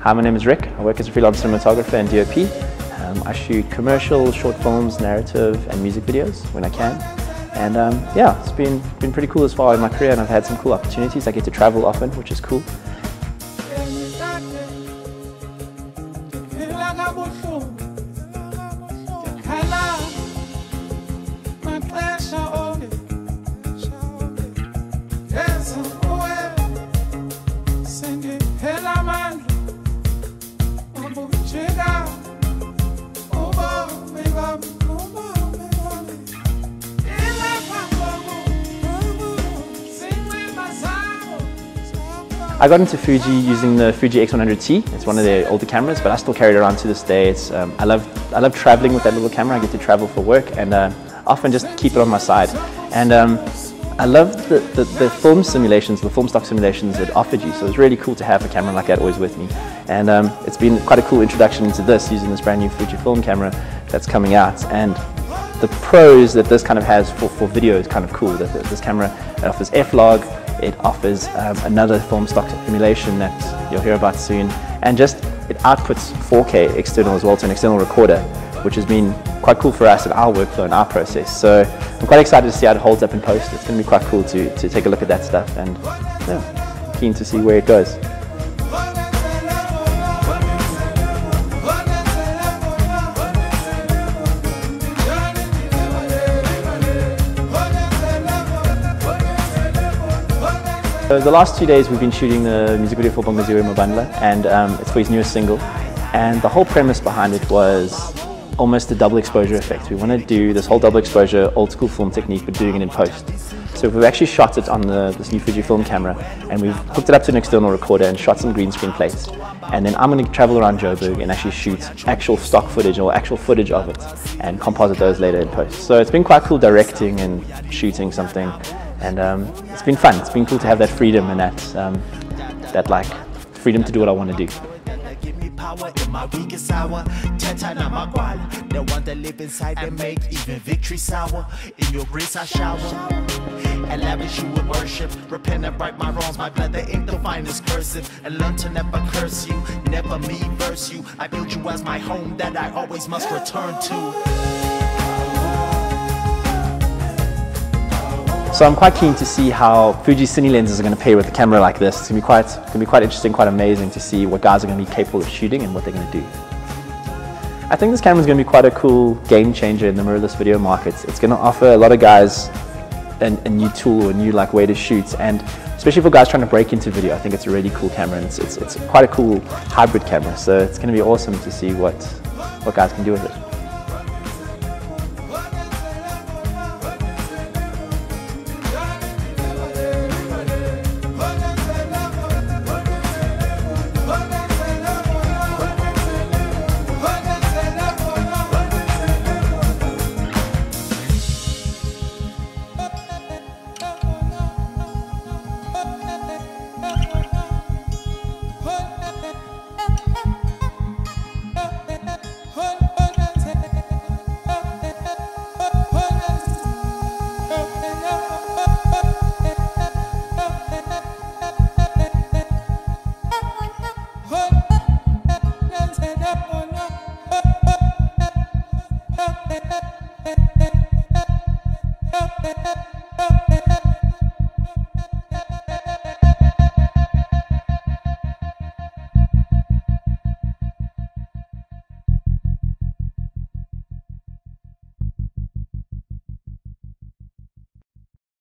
Hi, my name is Rick. I work as a freelance cinematographer and DOP. I shoot commercial, short films, narrative and music videos when I can. And yeah, it's been pretty cool as far in my career, and I've had some cool opportunities. I get to travel often, which is cool. I got into Fuji using the Fuji X100T. It's one of their older cameras, but I still carry it around to this day. It's, I love traveling with that little camera. I get to travel for work and often just keep it on my side. And I love the film simulations, the film stock simulations it offered you. So it's really cool to have a camera like that always with me. And it's been quite a cool introduction into this, using this brand new Fujifilm camera that's coming out. And the pros that this kind of has for video is kind of cool. This camera offers F-Log. It offers another film stock simulation that you'll hear about soon, and just it outputs 4K external as well to an external recorder, which has been quite cool for us in our workflow and our process. So I'm quite excited to see how it holds up in post. It's going to be quite cool to take a look at that stuff, and yeah, keen to see where it goes. So the last 2 days we've been shooting the music video for Bongaziwe Mabandla, and it's for his newest single. And the whole premise behind it was almost a double exposure effect. We want to do this whole double exposure old school film technique, but doing it in post. So we've actually shot it on this new Fujifilm camera, and we've hooked it up to an external recorder and shot some green screen plates. And then I'm going to travel around Joburg and actually shoot actual stock footage or actual footage of it and composite those later in post. So it's been quite cool directing and shooting something. And it's been fun. It's been cool to have that freedom and that like freedom to do what I want to do. Give me power in my weakest hour. 10 times my guala. The one that live inside and make even victory sour. In your grace I shower. And lavish you with worship. Repent and right my wrongs. My blood that ain't the finest cursive. And learn to never curse you. Never me verse you. I built you as my home that I always must return to. So I'm quite keen to see how Fuji Cine lenses are going to pair with a camera like this. It's going to be quite interesting, quite amazing to see what guys are going to be capable of shooting and what they're going to do. I think this camera is going to be quite a cool game changer in the mirrorless video market. It's going to offer a lot of guys a new tool, a new way to shoot, and especially for guys trying to break into video, I think it's a really cool camera, and it's quite a cool hybrid camera. So it's going to be awesome to see what guys can do with it.